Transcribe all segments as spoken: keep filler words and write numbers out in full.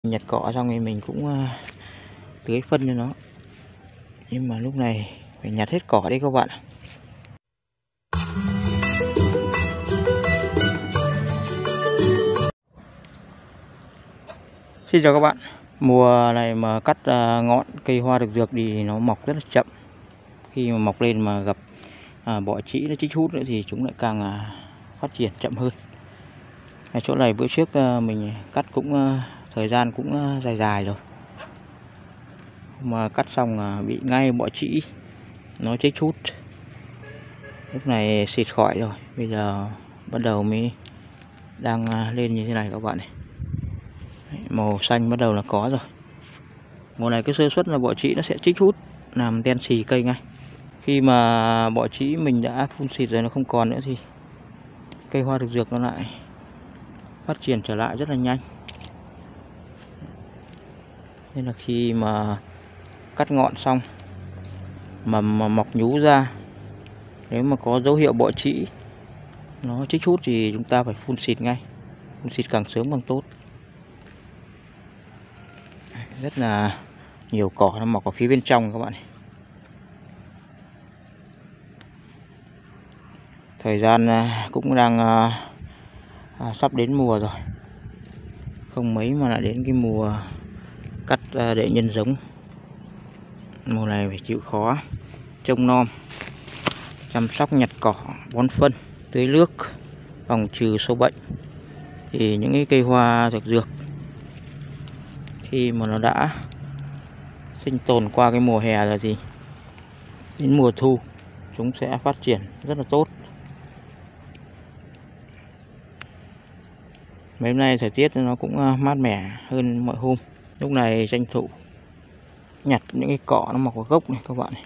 Nhặt cỏ xong thì mình cũng uh, tưới phân cho nó, nhưng mà lúc này phải nhặt hết cỏ đi các bạn. Xin chào các bạn. Mùa này mà cắt uh, ngọn cây hoa thực dược thì nó mọc rất là chậm. Khi mà mọc lên mà gặp uh, bọ trĩ nó chích hút nữa thì chúng lại càng uh, phát triển chậm hơn. Ở chỗ này bữa trước uh, mình cắt cũng uh, thời gian cũng uh, dài dài rồi, mà cắt xong uh, bị ngay bọ trĩ nó chích hút. Lúc này xịt khỏi rồi, bây giờ bắt đầu mới đang uh, lên như thế này các bạn này. Màu xanh bắt đầu là có rồi. Mùa này cái sơ suất là bọ trĩ nó sẽ chích hút làm đen xì cây ngay. Khi mà bọ trĩ mình đã phun xịt rồi nó không còn nữa thì cây hoa thực dược nó lại phát triển trở lại rất là nhanh. Nên là khi mà cắt ngọn xong mà, mà mọc nhú ra, nếu mà có dấu hiệu bọ trĩ nó chích hút thì chúng ta phải phun xịt ngay. Phun xịt càng sớm càng tốt. Rất là nhiều cỏ nó mọc ở phía bên trong các bạn này. Thời gian cũng đang à, sắp đến mùa rồi, không mấy mà lại đến cái mùa cắt để nhân giống. Mùa này phải chịu khó trông nom, chăm sóc nhặt cỏ, bón phân, tưới nước, phòng trừ sâu bệnh. Thì những cái cây hoa thực dược khi mà nó đã sinh tồn qua cái mùa hè rồi thì đến mùa thu chúng sẽ phát triển rất là tốt. Mấy hôm nay thời tiết nó cũng mát mẻ hơn mọi hôm. Lúc này tranh thủ nhặt những cái cỏ nó mọc ở gốc này các bạn này.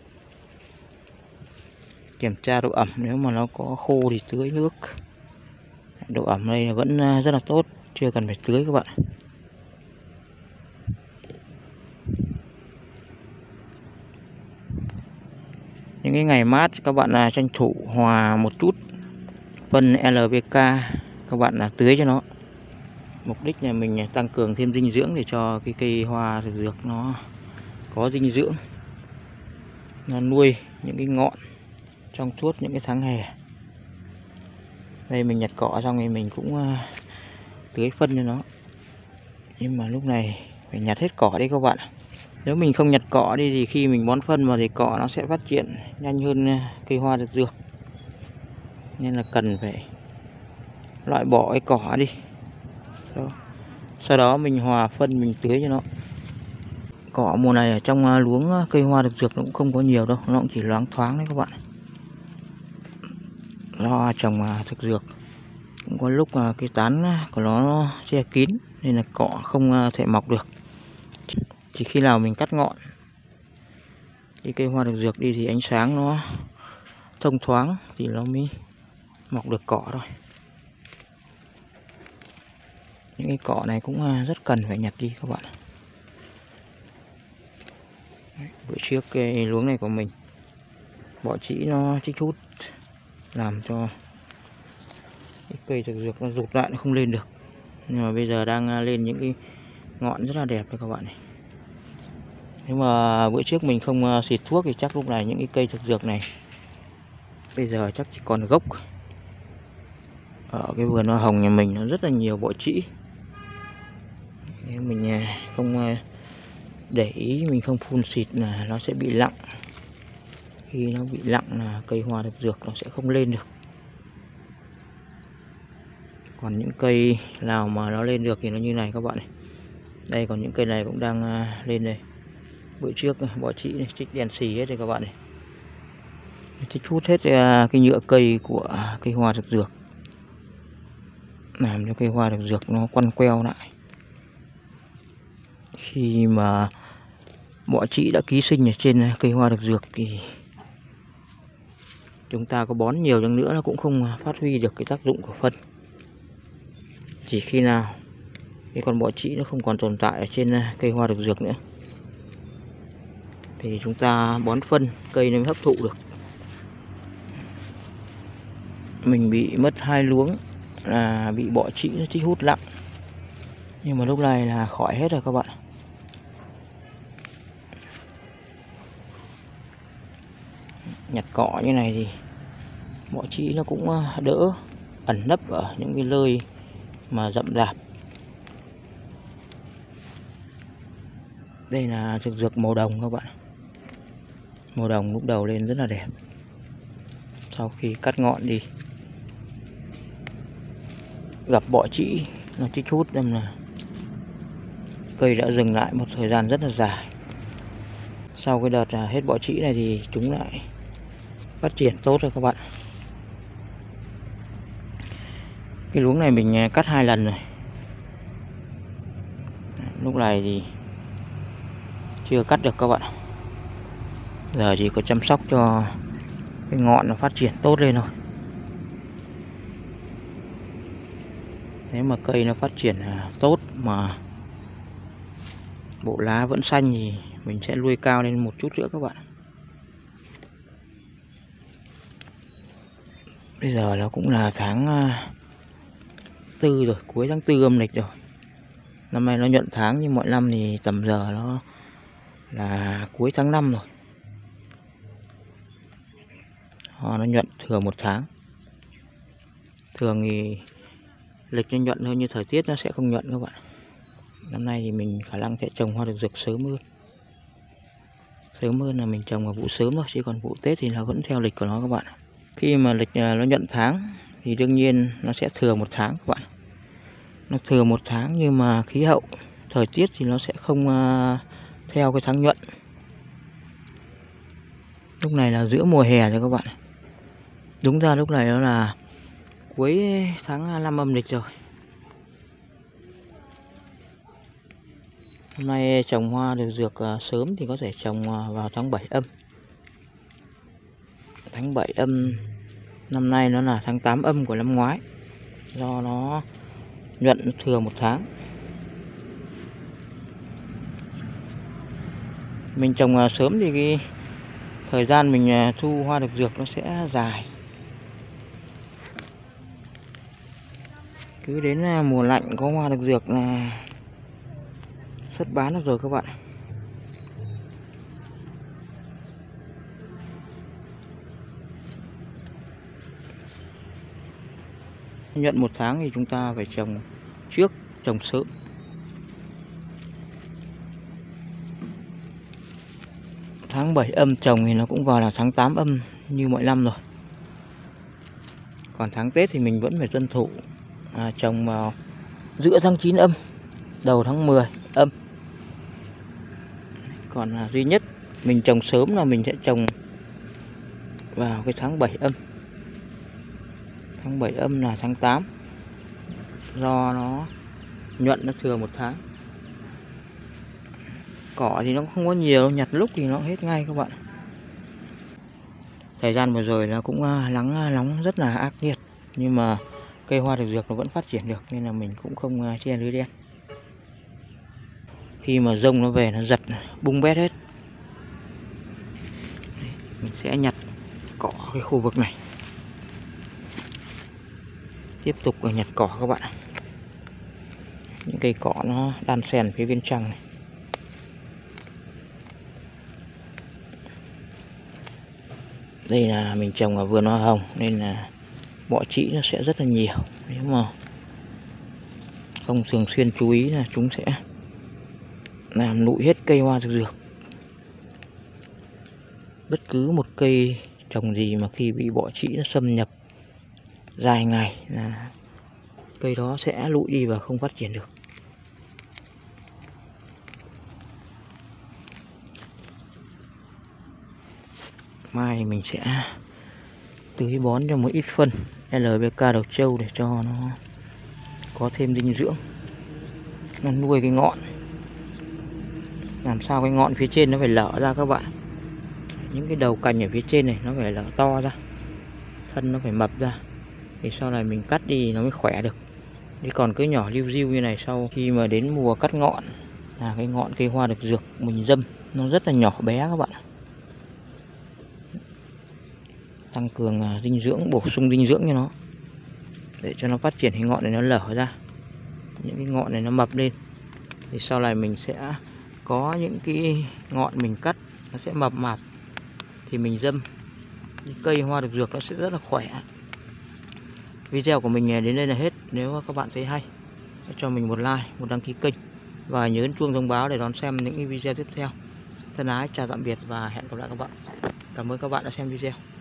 Kiểm tra độ ẩm, nếu mà nó có khô thì tưới nước. Độ ẩm đây vẫn rất là tốt, chưa cần phải tưới các bạn. Những cái ngày mát các bạn là tranh thủ hòa một chút phân lờ vê ca các bạn là tưới cho nó. Mục đích là mình tăng cường thêm dinh dưỡng để cho cái cây hoa thực dược nó có dinh dưỡng, nó nuôi những cái ngọn trong suốt những cái tháng hè. Đây mình nhặt cỏ xong thì mình cũng uh, tưới phân cho nó, nhưng mà lúc này phải nhặt hết cỏ đi các bạn. Nếu mình không nhặt cỏ đi thì khi mình bón phân vào thì cỏ nó sẽ phát triển nhanh hơn cây hoa thực dược. Nên là cần phải loại bỏ cái cỏ đi. Đó. Sau đó mình hòa phân mình tưới cho nó. Cỏ mùa này ở trong luống cây hoa thực dược nó cũng không có nhiều đâu, nó cũng chỉ loáng thoáng đấy các bạn. Lo trồng thực dược cũng có lúc cái tán của nó che kín nên là cỏ không thể mọc được. Chỉ khi nào mình cắt ngọn cái cây hoa thực dược đi thì ánh sáng nó thông thoáng thì nó mới mọc được cỏ thôi. Những cái cỏ này cũng rất cần phải nhặt đi các bạn. Đấy, bữa trước cái luống này của mình bọ trĩ nó chích hút làm cho cái cây thực dược nó rụt lại, nó không lên được. Nhưng mà bây giờ đang lên những cái ngọn rất là đẹp đấy các bạn này. Nếu mà bữa trước mình không xịt thuốc thì chắc lúc này những cái cây thực dược này bây giờ chắc chỉ còn gốc. Ở cái vườn hoa hồng nhà mình nó rất là nhiều bọ trĩ. Nếu mình không để ý, mình không phun xịt là nó sẽ bị lặng. Khi nó bị lặng là cây hoa thực dược nó sẽ không lên được. Còn những cây nào mà nó lên được thì nó như này các bạn này. Đây, còn những cây này cũng đang lên đây. Bữa trước bọ trĩ này chích đèn xì hết rồi các bạn này. Chích hút hết cái nhựa cây của cây hoa thực dược, làm cho cây hoa thực dược nó quăn queo lại. Khi mà bọ trĩ đã ký sinh ở trên cây hoa thực dược thì chúng ta có bón nhiều chăng nữa nó cũng không phát huy được cái tác dụng của phân. Chỉ khi nào cái con bọ trĩ nó không còn tồn tại ở trên cây hoa thực dược nữa thì chúng ta bón phân cây nó mới hấp thụ được. Mình bị mất hai luống là bị bọ trĩ nó chích hút lặng. Nhưng mà lúc này là khỏi hết rồi các bạn. Nhặt cỏ như này thì bọ trĩ nó cũng đỡ ẩn nấp ở những cái nơi mà rậm rạp. Đây là thực dược màu đồng các bạn. Màu đồng lúc đầu lên rất là đẹp. Sau khi cắt ngọn đi, gặp bọ trĩ nó chích hút nên là cây đã dừng lại một thời gian rất là dài. Sau cái đợt hết bọ trĩ này thì chúng lại phát triển tốt rồi các bạn. Cái luống này mình cắt hai lần rồi. Lúc này thì chưa cắt được các bạn. Giờ chỉ có chăm sóc cho cái ngọn nó phát triển tốt lên thôi. Nếu mà cây nó phát triển tốt mà bộ lá vẫn xanh thì mình sẽ nuôi cao lên một chút nữa các bạn. Bây giờ nó cũng là tháng tư rồi, cuối tháng tư âm lịch rồi. Năm nay nó nhuận tháng, nhưng mọi năm thì tầm giờ nó là cuối tháng năm rồi. Nó nhuận thường một tháng. Thường thì lịch nó nhuận hơn, như thời tiết nó sẽ không nhuận các bạn. Năm nay thì mình khả năng sẽ trồng hoa độc dược sớm hơn. Sớm hơn là mình trồng vào vụ sớm thôi, chứ còn vụ Tết thì nó vẫn theo lịch của nó các bạn. Khi mà lịch nó nhuận tháng thì đương nhiên nó sẽ thừa một tháng các bạn. Nó thừa một tháng, nhưng mà khí hậu, thời tiết thì nó sẽ không theo cái tháng nhuận. Lúc này là giữa mùa hè rồi các bạn. Đúng ra lúc này nó là cuối tháng năm âm lịch rồi. Hôm nay trồng hoa độc dược sớm thì có thể trồng vào tháng bảy âm. Tháng bảy âm năm nay nó là tháng tám âm của năm ngoái, do nó nhuận thừa một tháng. Mình trồng sớm thì cái thời gian mình thu hoa độc dược nó sẽ dài. Cứ đến mùa lạnh có hoa độc dược là xuất bán được rồi các bạn. Nhuận một tháng thì chúng ta phải trồng trước, trồng sớm. Tháng bảy âm trồng thì nó cũng vào là tháng tám âm như mọi năm rồi. Còn tháng Tết thì mình vẫn phải tuân thủ à, trồng vào giữa tháng chín âm, đầu tháng mười âm. Còn à, duy nhất mình trồng sớm là mình sẽ trồng vào cái tháng bảy âm. Tháng bảy âm là tháng tám, do nó nhuận nó thừa một tháng. Cỏ thì nó không có nhiều, nhặt lúc thì nó hết ngay các bạn. Thời gian vừa rồi nó cũng nắng nóng rất là ác liệt, nhưng mà cây hoa độc dược nó vẫn phát triển được, nên là mình cũng không che lưới đen. Khi mà rông nó về nó giật bung bét hết. Mình sẽ nhặt cỏ cái khu vực này, tiếp tục nhặt cỏ các bạn. Những cây cỏ nó đan xen phía bên trong này. Đây là mình trồng ở vườn hoa hồng nên là bọ trĩ nó sẽ rất là nhiều. Nếu mà không thường xuyên chú ý là chúng sẽ làm nụi hết cây hoa dược. Bất cứ một cây trồng gì mà khi bị bọ trĩ nó xâm nhập dài ngày là cây đó sẽ lụi đi và không phát triển được. Mai mình sẽ tưới bón cho một ít phân lờ bê ca đầu trâu để cho nó có thêm dinh dưỡng, nó nuôi cái ngọn. Làm sao cái ngọn phía trên nó phải lở ra các bạn. Những cái đầu cành ở phía trên này nó phải lở to ra, thân nó phải mập ra, thì sau này mình cắt đi nó mới khỏe được. Chứ còn cứ nhỏ liu riu như này, sau khi mà đến mùa cắt ngọn là cái ngọn cây hoa độc dược mình dâm nó rất là nhỏ bé các bạn. Tăng cường dinh dưỡng, bổ sung dinh dưỡng cho nó để cho nó phát triển cái ngọn này nó lở ra. những cái ngọn này nó mập lên thì sau này mình sẽ có những cái ngọn mình cắt nó sẽ mập mạp thì mình dâm cây hoa độc dược nó sẽ rất là khỏe. Video của mình đến đây là hết. Nếu các bạn thấy hay, hãy cho mình một like, một đăng ký kênh và nhớ ấn chuông thông báo để đón xem những video tiếp theo. Thân ái chào tạm biệt và hẹn gặp lại các bạn. Cảm ơn các bạn đã xem video.